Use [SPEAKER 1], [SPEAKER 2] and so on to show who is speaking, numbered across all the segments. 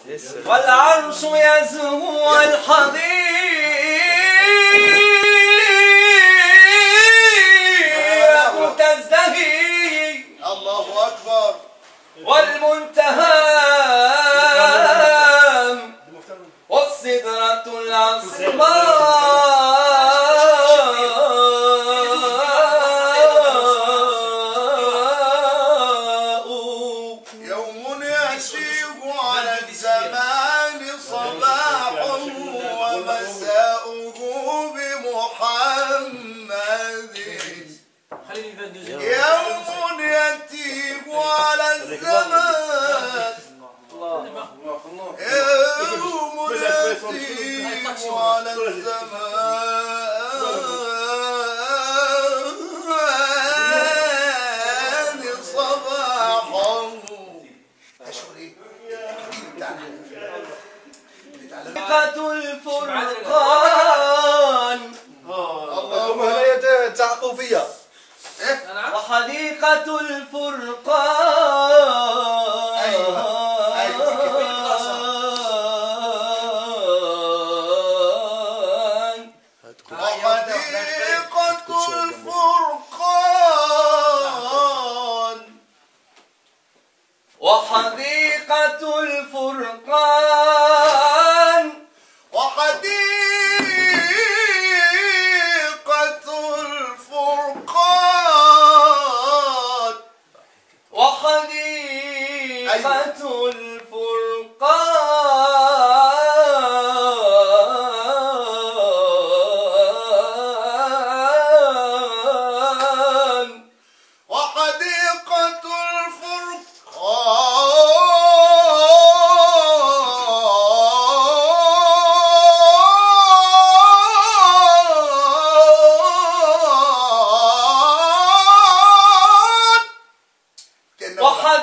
[SPEAKER 1] والعرش يزهو الحضيض تزدهي
[SPEAKER 2] الله أكبر
[SPEAKER 1] والمنتهى والسدرة العظمى
[SPEAKER 2] يوم يشيب على الزمان صباح ومساؤه بمحمد يوم يتيب على الزمان يوم يتيب على الزمان صباحا اشهر ايه؟
[SPEAKER 1] حقيقة الفرقان
[SPEAKER 2] اللهم هي تعقوبية
[SPEAKER 1] وحديقة الفرقان
[SPEAKER 2] وحديقة الفرقان
[SPEAKER 1] وحديقة الفرقان
[SPEAKER 2] وحديقة الفرقان
[SPEAKER 1] وحديقة الفرقان
[SPEAKER 2] وحديقة الفرقان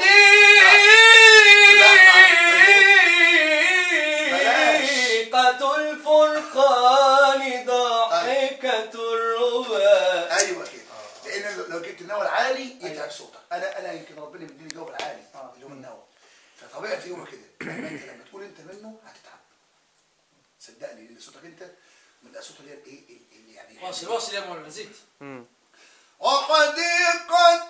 [SPEAKER 1] وحديقة الفرقان ضاحكة الربا.
[SPEAKER 2] ايوه كده، لان لو جبت النوى العالي يتعب صوتك. انا يمكن ربنا مديني الجو العالي اللي هو النوى، فطبيعه يومه كده. انت لما تقول انت منه هتتعب، صدقني، لان صوتك انت من الصوت اللي هي ايه اللي يعني
[SPEAKER 3] واصل يا مولانا زيد.
[SPEAKER 2] وحديقة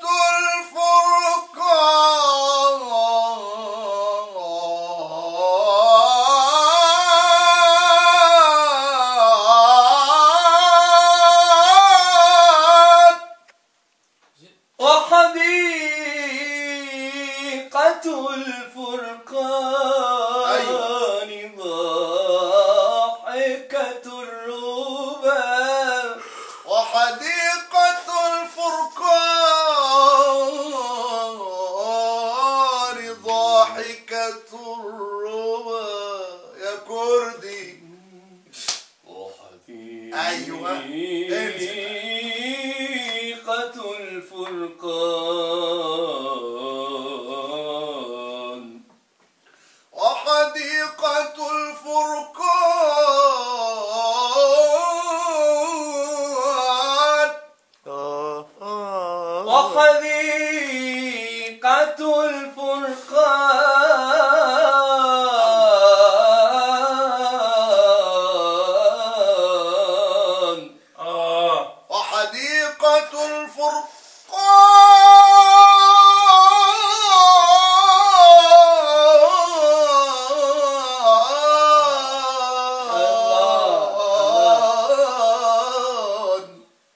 [SPEAKER 1] الفرقان ضاحكة الربا.
[SPEAKER 2] وحديقة الفرقان ضاحكة الربا يا كردي. أيوة
[SPEAKER 1] وحديقة الفرقان
[SPEAKER 2] وحديقة الفرقان
[SPEAKER 1] وحديقة الفرقان
[SPEAKER 2] وحديقة الفرقان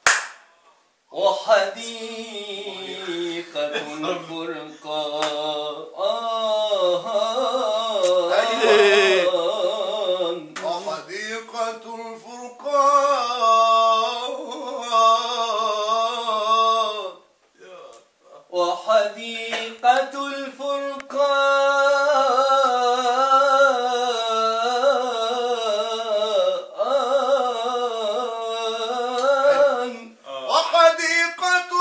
[SPEAKER 1] وحديقة الفرقان
[SPEAKER 2] وحديقة الفرقان
[SPEAKER 1] وحديقة الفرقان
[SPEAKER 2] وحديقة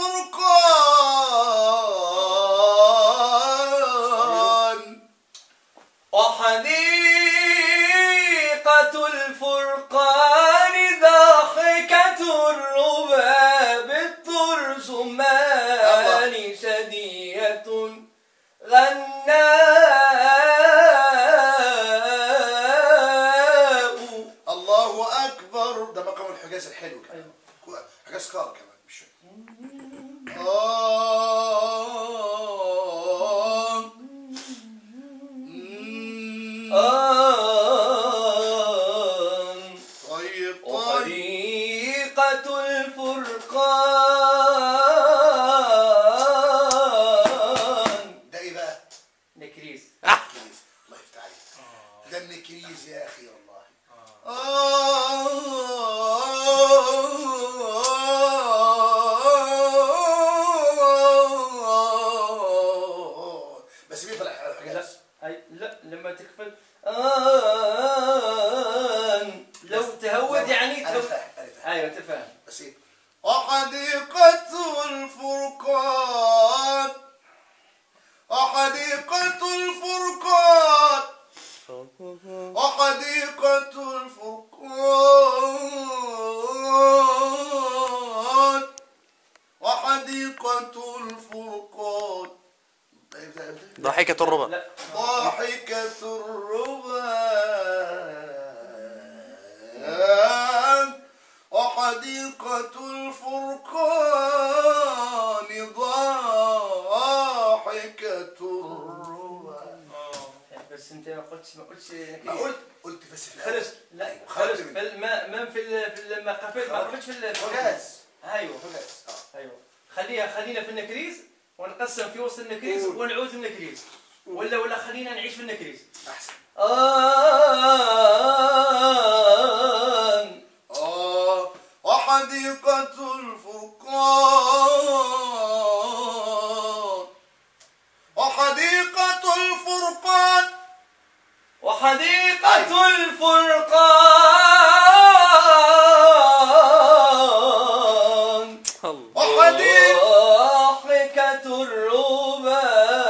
[SPEAKER 2] الفرقان
[SPEAKER 1] وحديقة الفرقان ضاحكة الربا بالترجمان شدية غناء
[SPEAKER 2] الحجاز الحلو كمان.
[SPEAKER 1] أيوة.
[SPEAKER 2] حجاز كار كمان مش طيب طيب.
[SPEAKER 1] وحديقة الفرقان.
[SPEAKER 2] ده ايه بقى؟
[SPEAKER 1] نكريس.
[SPEAKER 2] نكريس. الله يفتح عليك. ده النكريس يا اخي والله. بس مين في الحجاز؟
[SPEAKER 1] لا لما تكفل لو تهود يعني
[SPEAKER 2] انا فاهم انا فاهم.
[SPEAKER 1] ايوه تفهم.
[SPEAKER 2] بس ايه؟ وحديقة الفرقان وحديقة الفرقان وحديقة الفرقان وحديقة الفرقان.
[SPEAKER 3] ضاحكة الربا.
[SPEAKER 1] لا
[SPEAKER 2] ضاحكة الربا وحديقة الفرقان ضاحكة الربا.
[SPEAKER 1] بس انت ما قلتش
[SPEAKER 2] ما قلت بس في
[SPEAKER 1] خلص لا
[SPEAKER 2] أيوة،
[SPEAKER 1] خلص
[SPEAKER 2] خرجت
[SPEAKER 1] ما في ما قفلتش في
[SPEAKER 2] الحجاز.
[SPEAKER 1] ايوه ايوه خلينا في النكريس ونقسم في وسط النكريس ونعود النكريس ولا خلينا نعيش في النكريس
[SPEAKER 2] احسن. وحديقة الفرقان وحديقة الفرقان
[SPEAKER 1] وحديقة الفرقان ضاحكة الربا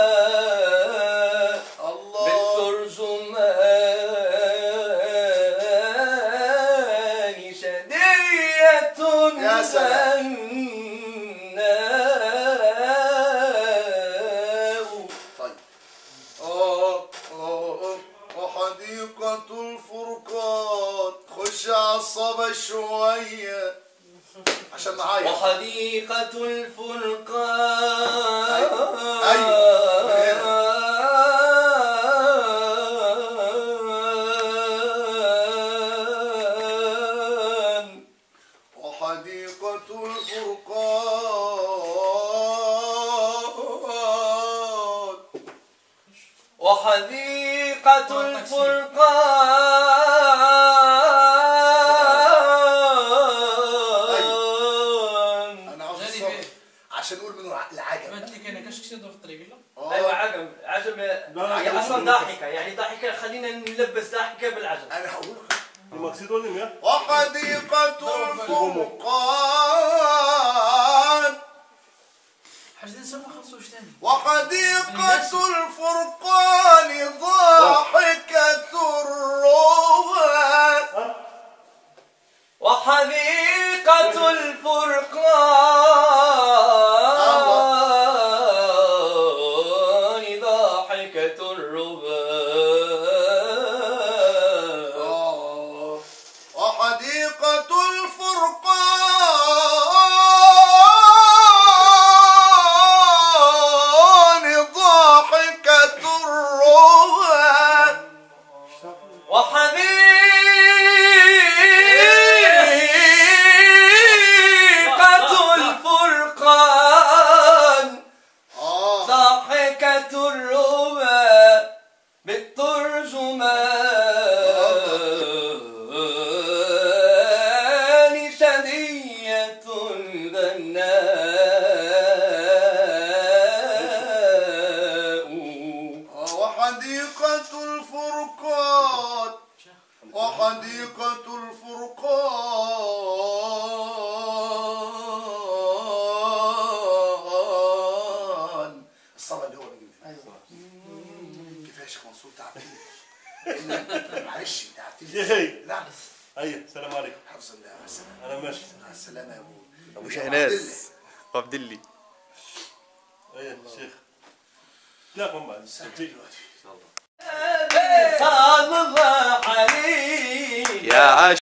[SPEAKER 1] بالترجمان شدية
[SPEAKER 2] يا سلام. طيب. وحديقة الفرقان. خش عصبة شوية عشان نعيط.
[SPEAKER 1] وحديقة الفرقان.
[SPEAKER 2] أيوة. وحديقة الفرقان.
[SPEAKER 1] وحديقة الفرقان.
[SPEAKER 2] أنا عاوز الصبر عشان نقول منه العجب.
[SPEAKER 4] قلت لك انا كاش كسيدو في الطريق لا
[SPEAKER 1] ايوه عجب هي اصلا ضاحكه يعني ضاحكه خلينا نلبس ضاحكه بالعجب.
[SPEAKER 2] أنا هقول
[SPEAKER 5] وحديقة
[SPEAKER 2] الفرقان.
[SPEAKER 4] حاجه نسمع خلصوا واش ثاني
[SPEAKER 2] وحديقة الفرقان ضاحكة الربا.
[SPEAKER 1] وحديقة الفرقان ضاحكة الربا.
[SPEAKER 2] وحديقة الفرقان ضاحكة الربا.
[SPEAKER 1] وحديقة الفرقان ضاحكة الربا بالترجمان شدية غناء.
[SPEAKER 2] وحديقة الفرقان وحديقة الفرقان. الصبر اللي هو بيجي كفايه يا شيخ منصور تعبتني. معلش تعبتني. نعم.
[SPEAKER 5] ايوه السلام عليكم.
[SPEAKER 2] حفظ الله مع السلامه.
[SPEAKER 5] انا ماشي.
[SPEAKER 2] مع السلامه يا ابو
[SPEAKER 3] ابو شهناز عبد الله.
[SPEAKER 5] ايوه شيخ تلاقوا بعد.
[SPEAKER 2] سلام دلوقتي.
[SPEAKER 1] صلى الله عليه
[SPEAKER 3] يا عاش